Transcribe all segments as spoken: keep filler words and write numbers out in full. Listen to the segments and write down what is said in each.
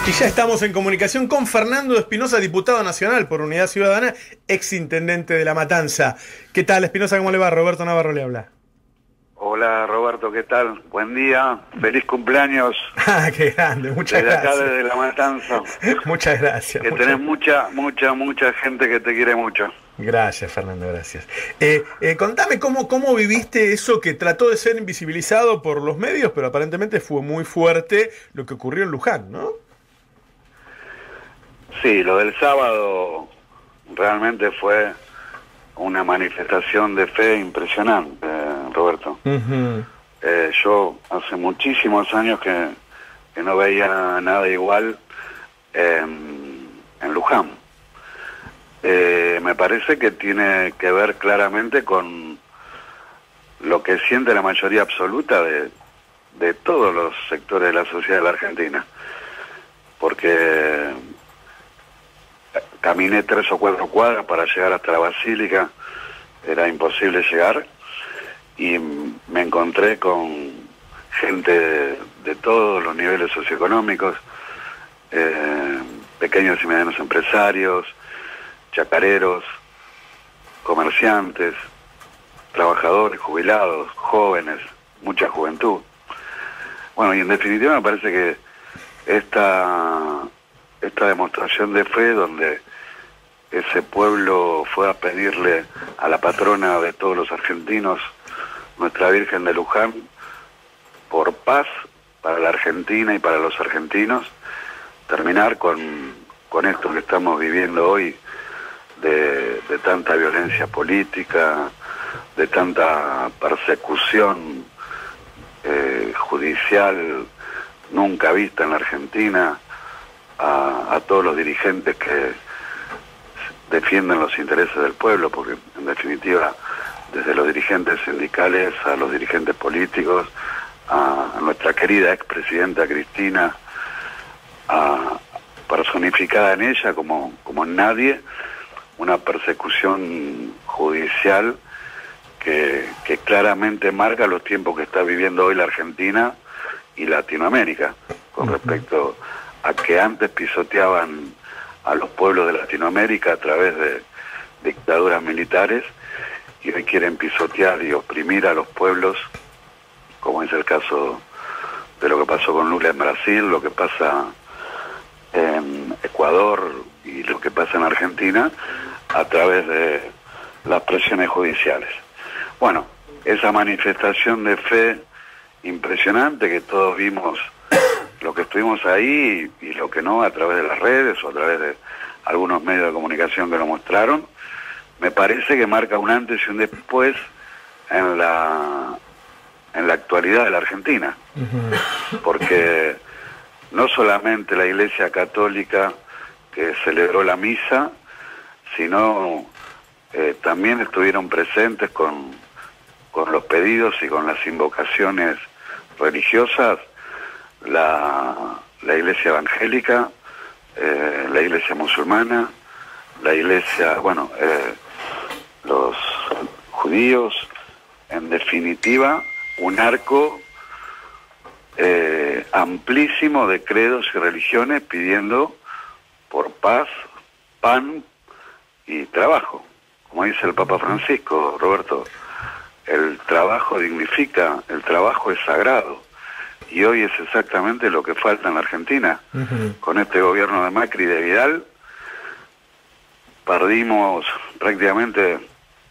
Y ya estamos en comunicación con Fernando Espinosa, diputado nacional por Unidad Ciudadana, ex intendente de La Matanza. ¿Qué tal, Espinosa? ¿Cómo le va? Roberto Navarro le habla. Hola, Roberto, ¿qué tal? Buen día, feliz cumpleaños. Ah, qué grande, muchas desde gracias. Desde acá, desde La Matanza. Muchas gracias. Que muchas... tenés mucha, mucha, mucha gente que te quiere mucho. Gracias, Fernando, gracias. Eh, eh, contame cómo, cómo viviste eso que trató de ser invisibilizado por los medios, pero aparentemente fue muy fuerte lo que ocurrió en Luján, ¿no? Sí, lo del sábado realmente fue una manifestación de fe impresionante, Roberto. Uh-huh. eh, yo hace muchísimos años que, que no veía nada igual en, en Luján. Eh, me parece que tiene que ver claramente con lo que siente la mayoría absoluta de, de todos los sectores de la sociedad de la Argentina. Porque caminé tres o cuatro cuadras para llegar hasta la Basílica, era imposible llegar, y me encontré con gente de, de todos los niveles socioeconómicos, eh, pequeños y medianos empresarios, chacareros, comerciantes, trabajadores, jubilados, jóvenes, mucha juventud. Bueno, y en definitiva me parece que esta, esta demostración de fe donde ese pueblo fue a pedirle a la patrona de todos los argentinos, Nuestra Virgen de Luján, por paz para la Argentina y para los argentinos, terminar con, con esto que estamos viviendo hoy, de, de tanta violencia política, de tanta persecución eh, judicial nunca vista en la Argentina, a, a todos los dirigentes que defienden los intereses del pueblo, porque en definitiva, desde los dirigentes sindicales a los dirigentes políticos, a, a nuestra querida expresidenta Cristina, a, personificada en ella como, como en nadie, una persecución judicial que, que claramente marca los tiempos que está viviendo hoy la Argentina y Latinoamérica, con respecto a que antes pisoteaban a los pueblos de Latinoamérica a través de dictaduras militares, y hoy quieren pisotear y oprimir a los pueblos, como es el caso de lo que pasó con Lula en Brasil, lo que pasa en Ecuador y lo que pasa en Argentina, a través de las presiones judiciales. Bueno, esa manifestación de fe impresionante que todos vimos, lo que estuvimos ahí y, y lo que no, a través de las redes o a través de algunos medios de comunicación que lo mostraron, me parece que marca un antes y un después en la, en la actualidad de la Argentina. Porque no solamente la Iglesia Católica que celebró la misa, sino eh, también estuvieron presentes con, con los pedidos y con las invocaciones religiosas la, la Iglesia Evangélica, eh, la Iglesia Musulmana, la Iglesia, bueno, eh, los judíos, en definitiva, un arco eh, amplísimo de credos y religiones pidiendo por paz, pan y trabajo. Como dice el Papa Francisco, Roberto, el trabajo dignifica, el trabajo es sagrado. Y hoy es exactamente lo que falta en la Argentina. Uh-huh. Con este gobierno de Macri y de Vidal, perdimos prácticamente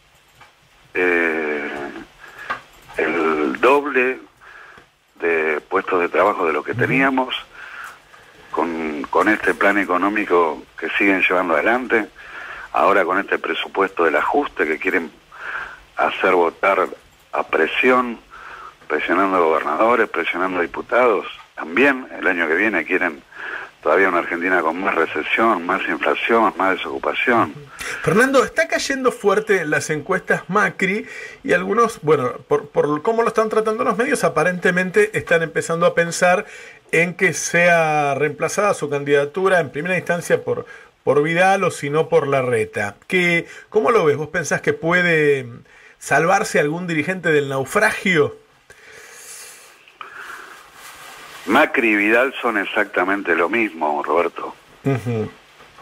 eh, el doble de puestos de trabajo de lo que teníamos, con, con este plan económico que siguen llevando adelante, ahora con este presupuesto del ajuste que quieren hacer votar a presión, presionando a gobernadores, presionando a diputados. También el año que viene quieren todavía una Argentina con más recesión, más inflación, más desocupación. Fernando, está cayendo fuerte en las encuestas Macri y algunos, bueno, por, por cómo lo están tratando los medios, aparentemente están empezando a pensar en que sea reemplazada su candidatura en primera instancia por, por Vidal o si no por Larreta. ¿Qué, ¿Cómo lo ves? ¿Vos pensás que puede salvarse algún dirigente del naufragio? Macri y Vidal son exactamente lo mismo, Roberto. Uh-huh.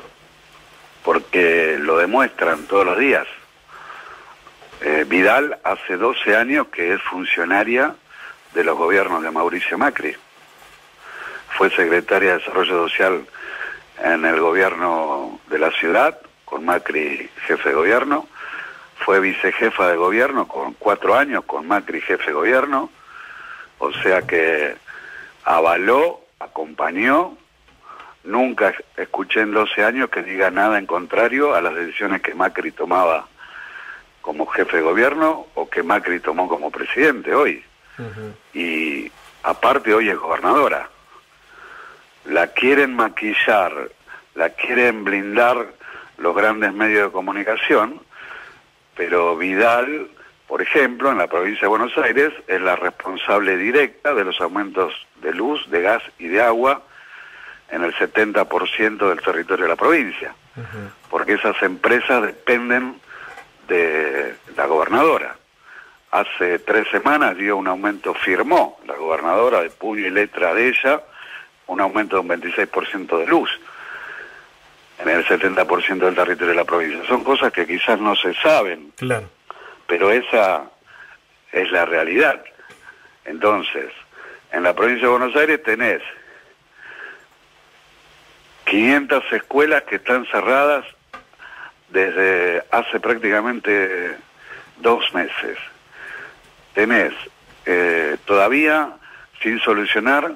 Porque lo demuestran todos los días. Eh, Vidal hace doce años que es funcionaria de los gobiernos de Mauricio Macri. Fue secretaria de Desarrollo Social en el gobierno de la ciudad, con Macri jefe de gobierno. Fue vicejefa de gobierno con cuatro años, con Macri jefe de gobierno. O sea que avaló, acompañó. Nunca escuché en doce años que diga nada en contrario a las decisiones que Macri tomaba como jefe de gobierno o que Macri tomó como presidente hoy. Uh-huh. Y aparte hoy es gobernadora. La quieren maquillar, la quieren blindar los grandes medios de comunicación, pero Vidal, por ejemplo, en la provincia de Buenos Aires, es la responsable directa de los aumentos de luz, de gas y de agua en el setenta por ciento del territorio de la provincia, uh-huh. porque esas empresas dependen de la gobernadora. Hace tres semanas dio un aumento, firmó la gobernadora de puño y letra de ella, un aumento de un veintiséis por ciento de luz en el setenta por ciento del territorio de la provincia. Son cosas que quizás no se saben, claro, pero esa es la realidad. Entonces, en la provincia de Buenos Aires tenés quinientas escuelas que están cerradas desde hace prácticamente dos meses. Tenés eh, todavía sin solucionar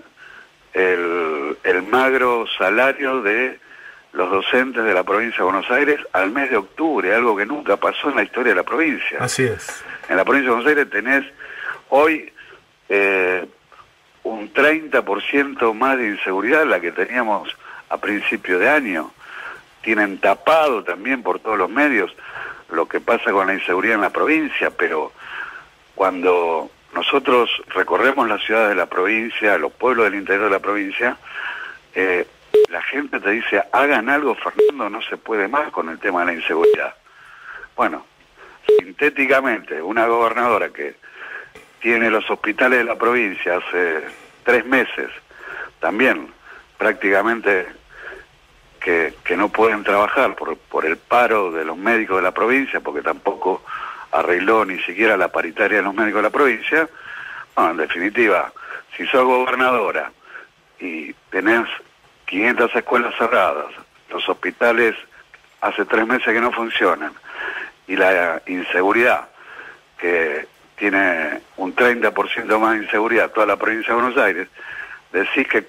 el, el magro salario de los docentes de la provincia de Buenos Aires al mes de octubre, algo que nunca pasó en la historia de la provincia. Así es. En la provincia de Buenos Aires tenés hoy eh, un treinta por ciento más de inseguridad de la que teníamos a principio de año. Tienen tapado también por todos los medios lo que pasa con la inseguridad en la provincia, pero cuando nosotros recorremos las ciudades de la provincia, los pueblos del interior de la provincia, eh, la gente te dice, hagan algo, Fernando, no se puede más con el tema de la inseguridad. Bueno, sintéticamente, una gobernadora que tiene los hospitales de la provincia hace tres meses, también prácticamente que, que no pueden trabajar por, por el paro de los médicos de la provincia, porque tampoco arregló ni siquiera la paritaria de los médicos de la provincia. Bueno, en definitiva, si sos gobernadora y tenés quinientas escuelas cerradas, los hospitales hace tres meses que no funcionan, y la inseguridad, que tiene un treinta por ciento más de inseguridad toda la provincia de Buenos Aires, decís que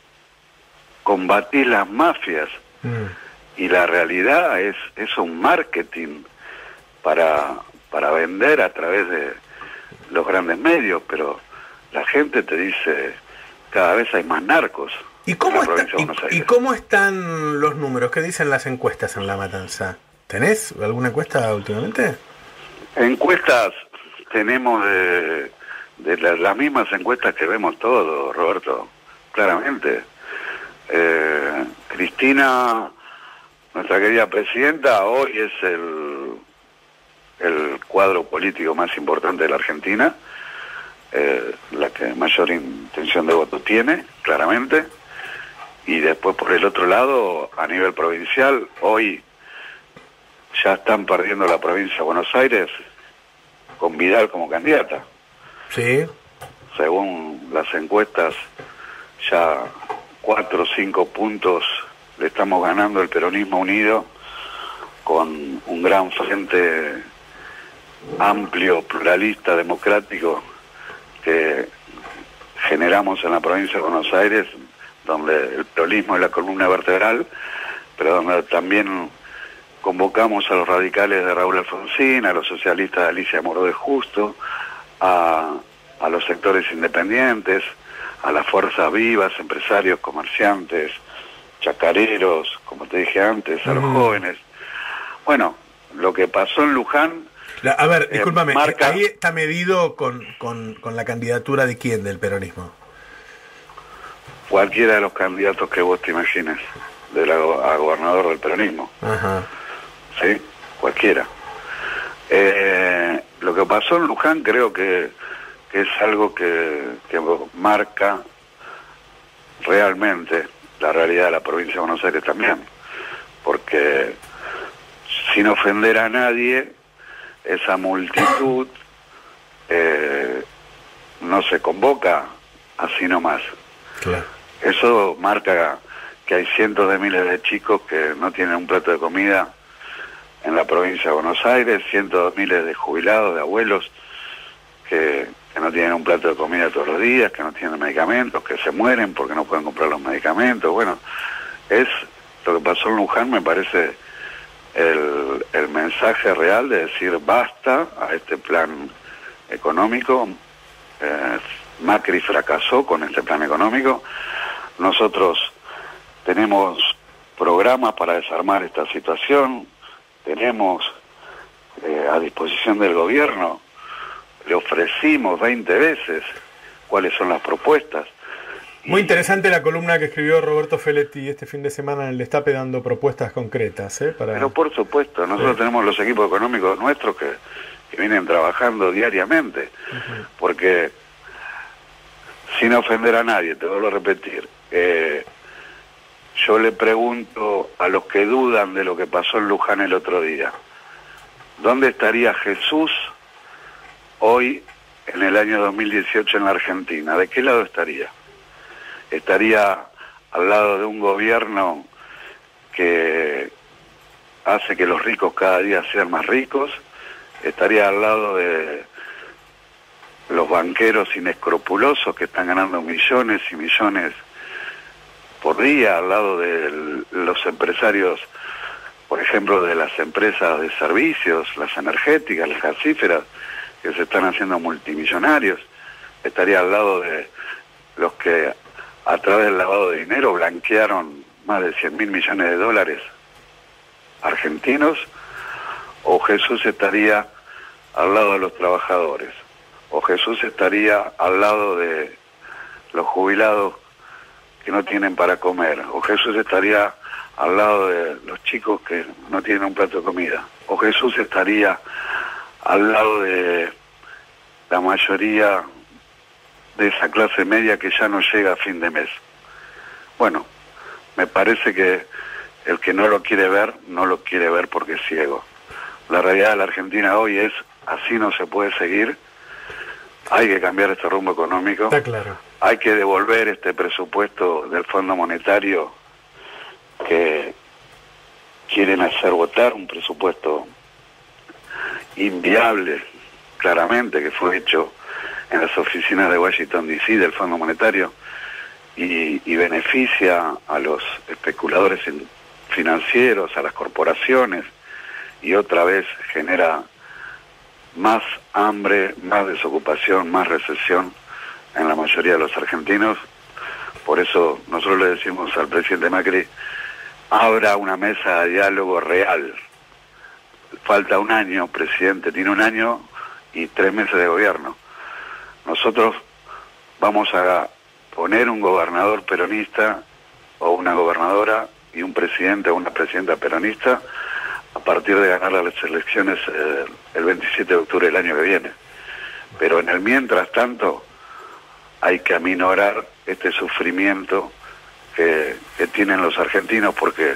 combatís las mafias, mm. y la realidad es, es un marketing para, para vender a través de los grandes medios, pero la gente te dice, cada vez hay más narcos. ¿Y cómo, está, y, ¿Y cómo están los números? ¿Qué dicen las encuestas en La Matanza? ¿Tenés alguna encuesta últimamente? Encuestas tenemos de, de las, las mismas encuestas que vemos todos, Roberto, claramente. Eh, Cristina, nuestra querida presidenta, hoy es el, el cuadro político más importante de la Argentina, eh, la que mayor intención de voto tiene, claramente. Y después, por el otro lado, a nivel provincial, hoy ya están perdiendo la provincia de Buenos Aires con Vidal como candidata. Sí. Según las encuestas, ya cuatro o cinco puntos le estamos ganando el peronismo unido, con un gran frente amplio, pluralista, democrático, que generamos en la provincia de Buenos Aires, donde el peronismo es la columna vertebral, pero donde también convocamos a los radicales de Raúl Alfonsín, a los socialistas de Alicia Moró de Justo, a, a los sectores independientes, a las fuerzas vivas, empresarios, comerciantes, chacareros, como te dije antes, a los mm. jóvenes. Bueno, lo que pasó en Luján... La, a ver, eh, discúlpame, marca... ahí está medido con, con, con la candidatura de quién del peronismo. Cualquiera de los candidatos que vos te imagines, de la, a gobernador del peronismo. Ajá. Sí, cualquiera. Eh, lo que pasó en Luján creo que, que es algo que, que marca realmente la realidad de la provincia de Buenos Aires también, porque sin ofender a nadie, esa multitud eh, no se convoca así nomás. Claro. Eso marca que hay cientos de miles de chicos que no tienen un plato de comida en la provincia de Buenos Aires, cientos de miles de jubilados, de abuelos que, que no tienen un plato de comida todos los días, que no tienen medicamentos, que se mueren porque no pueden comprar los medicamentos. Bueno, es lo que pasó en Luján, me parece el, el mensaje real de decir basta a este plan económico. eh, Macri fracasó con este plan económico. Nosotros tenemos programas para desarmar esta situación, tenemos eh, a disposición del gobierno, le ofrecimos veinte veces cuáles son las propuestas. Muy interesante la columna que escribió Roberto Feletti este fin de semana en el Destape, dando propuestas concretas. ¿eh? Para... Pero por supuesto, nosotros sí. tenemos los equipos económicos nuestros que, que vienen trabajando diariamente, uh-huh. porque sin ofender a nadie, te vuelvo a repetir, eh, yo le pregunto a los que dudan de lo que pasó en Luján el otro día, ¿dónde estaría Jesús hoy en el año dos mil dieciocho en la Argentina? ¿De qué lado estaría? ¿Estaría al lado de un gobierno que hace que los ricos cada día sean más ricos? ¿Estaría al lado de los banqueros inescrupulosos que están ganando millones y millones por día, al lado de los empresarios, por ejemplo, de las empresas de servicios, las energéticas, las gasíferas, que se están haciendo multimillonarios? Estaría al lado de los que a través del lavado de dinero blanquearon más de cien mil millones de dólares argentinos. ¿O Jesús estaría al lado de los trabajadores? ¿O Jesús estaría al lado de los jubilados que no tienen para comer? ¿O Jesús estaría al lado de los chicos que no tienen un plato de comida? ¿O Jesús estaría al lado de la mayoría de esa clase media que ya no llega a fin de mes? Bueno, me parece que el que no lo quiere ver, no lo quiere ver porque es ciego. La realidad de la Argentina hoy es, así no se puede seguir. Hay que cambiar este rumbo económico. Está claro. Hay que devolver este presupuesto del Fondo Monetario que quieren hacer votar, un presupuesto inviable, claramente, que fue hecho en las oficinas de Washington D C del Fondo Monetario y, y beneficia a los especuladores financieros, a las corporaciones, y otra vez genera más hambre, más desocupación, más recesión en la mayoría de los argentinos. Por eso nosotros le decimos al presidente Macri, abra una mesa de diálogo real. Falta un año, presidente, tiene un año y tres meses de gobierno. Nosotros vamos a poner un gobernador peronista o una gobernadora y un presidente o una presidenta peronista a partir de ganar las elecciones eh, el veintisiete de octubre del año que viene. Pero en el mientras tanto hay que aminorar este sufrimiento que, que tienen los argentinos, porque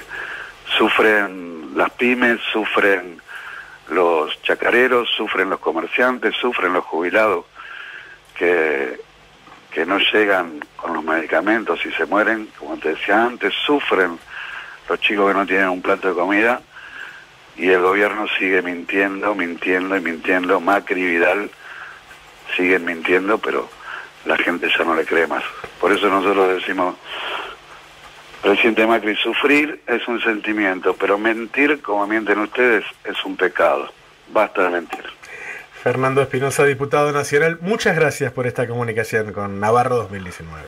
sufren las pymes, sufren los chacareros, sufren los comerciantes, sufren los jubilados que, que no llegan con los medicamentos y se mueren, como te decía antes, sufren los chicos que no tienen un plato de comida. Y el gobierno sigue mintiendo, mintiendo y mintiendo. Macri y Vidal siguen mintiendo, pero la gente ya no le cree más. Por eso nosotros decimos, presidente Macri, sufrir es un sentimiento, pero mentir como mienten ustedes es un pecado. Basta de mentir. Fernando Espinosa, diputado nacional, muchas gracias por esta comunicación con Navarro dos mil diecinueve.